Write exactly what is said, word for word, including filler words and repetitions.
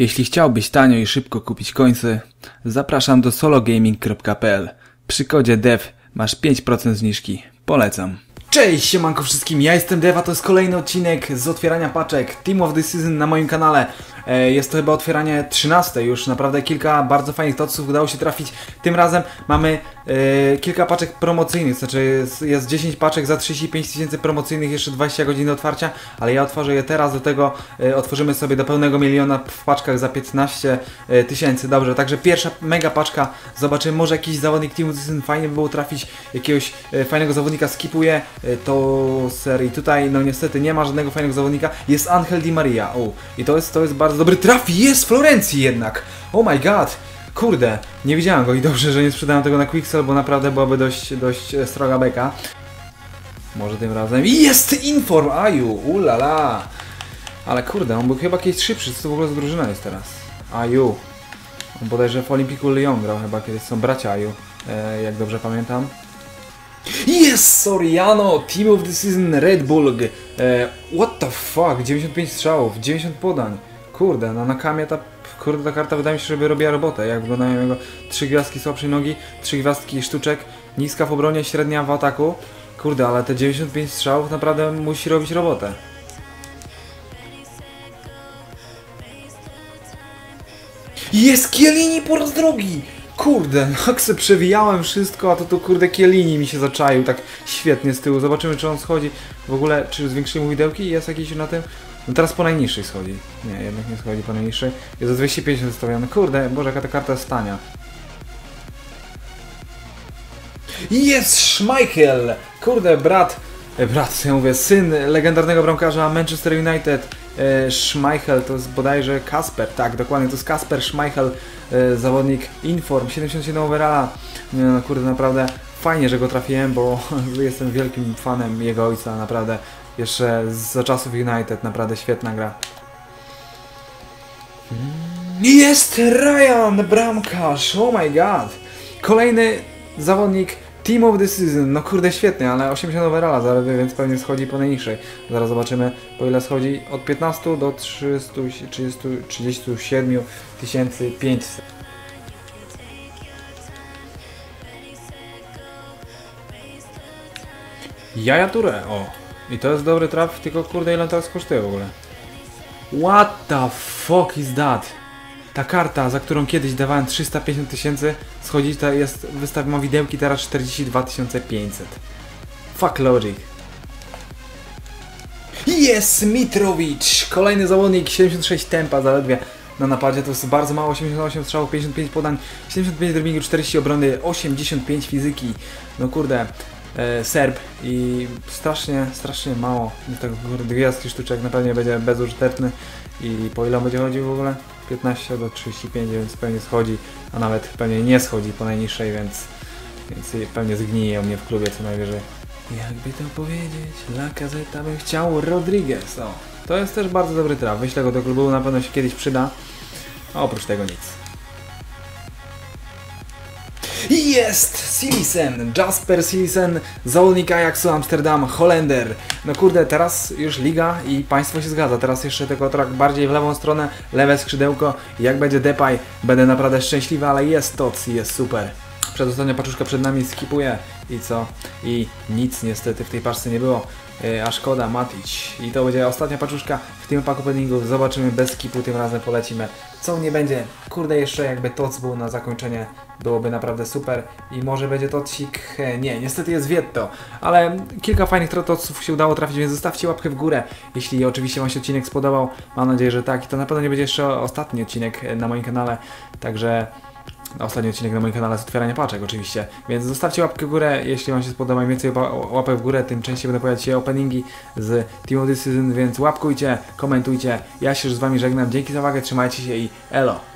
Jeśli chciałbyś tanio i szybko kupić końce, zapraszam do sologaming kropka p l. Przy kodzie D E V masz pięć procent zniżki. Polecam. Cześć, siemanko wszystkim, ja jestem Dev, a to jest kolejny odcinek z otwierania paczek Team of the Season na moim kanale. Jest to chyba otwieranie trzynaste już, naprawdę kilka bardzo fajnych totsów udało się trafić. Tym razem mamy e, kilka paczek promocyjnych, znaczy jest, jest dziesięć paczek za trzydzieści pięć tysięcy promocyjnych, jeszcze dwadzieścia godzin do otwarcia, ale ja otworzę je teraz, do tego e, otworzymy sobie do pełnego miliona w paczkach za piętnaście tysięcy. Dobrze, także pierwsza mega paczka, zobaczymy, może jakiś zawodnik Team of the Season, fajnie by było trafić jakiegoś e, fajnego zawodnika, skipuję e, to serii. Tutaj no niestety nie ma żadnego fajnego zawodnika, jest Angel Di Maria, o, i to jest, to jest bardzo dobry traf, jest Florencji jednak! Oh my god! Kurde, nie widziałem go i dobrze, że nie sprzedałem tego na Quicksell, bo naprawdę byłaby dość, dość stroga beka. Może tym razem... Jest Inform! Aju! Ulala! Ale kurde, on był chyba kiedyś szybszy, co to w ogóle za drużyna jest teraz? Aju! On bodajże w Olympiku Lyon grał chyba kiedyś, są bracia Aju, e, jak dobrze pamiętam. Jest Soriano! Team of the Season Red Bull! E, what the fuck? dziewięćdziesiąt pięć strzałów, dziewięćdziesiąt podań. Kurde, no na kamie ta, kurde, ta karta wydaje mi się, żeby robiła robotę. Jak wyglądają jego trzy gwiazdki słabszej nogi, trzy gwiazdki sztuczek, niska w obronie, średnia w ataku. Kurde, ale te dziewięćdziesiąt pięć strzałów naprawdę musi robić robotę. Jest Chiellini po raz drugi! Kurde, jak se przewijałem wszystko, a to tu kurde Chiellini mi się zaczaił tak świetnie z tyłu. Zobaczymy, czy on schodzi. W ogóle, czy zwiększyli mu widełki? Jest jakiś na tym? No teraz po najniższej schodzi. Nie, jednak nie schodzi po najniższej. Jest za dwieście pięćdziesiąt zostawiony. Kurde, boże, jaka ta karta jest tania. Jest Schmeichel! Kurde, brat, e, brat, ja mówię, syn legendarnego bramkarza Manchester United. E, Schmeichel, to jest bodajże Kasper, tak, dokładnie, to jest Kasper Schmeichel, e, zawodnik Inform, siedemdziesiąt siedem overalla. Nie, no kurde, naprawdę fajnie, że go trafiłem, bo jestem wielkim fanem jego ojca, naprawdę. Jeszcze za czasów United, naprawdę świetna gra. Jest Ryan, bramkarz, oh my god! Kolejny zawodnik Team of the Season, no kurde świetnie, ale osiemdziesiąt overalla zaledwie, więc pewnie schodzi po najniższej. Zaraz zobaczymy, po ile schodzi, od piętnastu do trzystu trzydziestu siedmiu tysięcy pięćset. Yaya Touré, o! I to jest dobry traf, tylko kurde ile on teraz kosztuje w ogóle. What the fuck is that? Ta karta, za którą kiedyś dawałem trzysta pięćdziesiąt tysięcy, schodzi, to jest, wystawiona widełki, teraz czterdzieści dwa tysiące pięćset. Fuck logic. Jest Mitrovic! Kolejny zawodnik, siedemdziesiąt sześć tempa zaledwie na napadzie, to jest bardzo mało, osiemdziesiąt osiem strzałów, pięćdziesiąt pięć podań, siedemdziesiąt pięć dribblingu, czterdzieści obrony, osiemdziesiąt pięć fizyki. No kurde, e, Serb i strasznie, strasznie mało. Tak kurde, gwiazdki sztuczek na pewno będzie bezużyteczny. I po ile on będzie chodził w ogóle? piętnaście do trzydziestu pięciu, więc pewnie schodzi, a nawet pewnie nie schodzi po najniższej, więc, więc pewnie zgnije u mnie w klubie co najwyżej. Jakby to powiedzieć, La Caseta bym chciał, Rodriguez, o. To jest też bardzo dobry traf, wyślę go do klubu, na pewno się kiedyś przyda, a oprócz tego nic. Jest Silisen, Jasper Silisen, zawodnik Ajaxu Amsterdam, Holender. No kurde, teraz już liga i państwo się zgadza, teraz jeszcze tylko trochę bardziej w lewą stronę, lewe skrzydełko. Jak będzie Depay, będę naprawdę szczęśliwy, ale jest to, jest super. Przedostatnia paczuszka przed nami, skipuję i co? I nic niestety w tej paczce nie było, yy, a szkoda, Matic. I to będzie ostatnia paczuszka w tym pack openingu, zobaczymy bez skipu, tym razem polecimy. Co nie będzie, kurde, jeszcze jakby tots był na zakończenie, byłoby naprawdę super i może będzie tocik, nie, niestety jest Vietto, ale kilka fajnych totsów się udało trafić, więc zostawcie łapkę w górę, jeśli oczywiście Wam się odcinek spodobał, mam nadzieję, że tak i to na pewno nie będzie jeszcze ostatni odcinek na moim kanale, także ostatni odcinek na moim kanale z otwierania paczek oczywiście, więc zostawcie łapkę w górę, jeśli Wam się spodoba, im więcej łapek w górę, tym częściej będą pojawiać się openingi z Team of the Season, więc łapkujcie, komentujcie, ja się już z Wami żegnam, dzięki za uwagę, trzymajcie się i elo!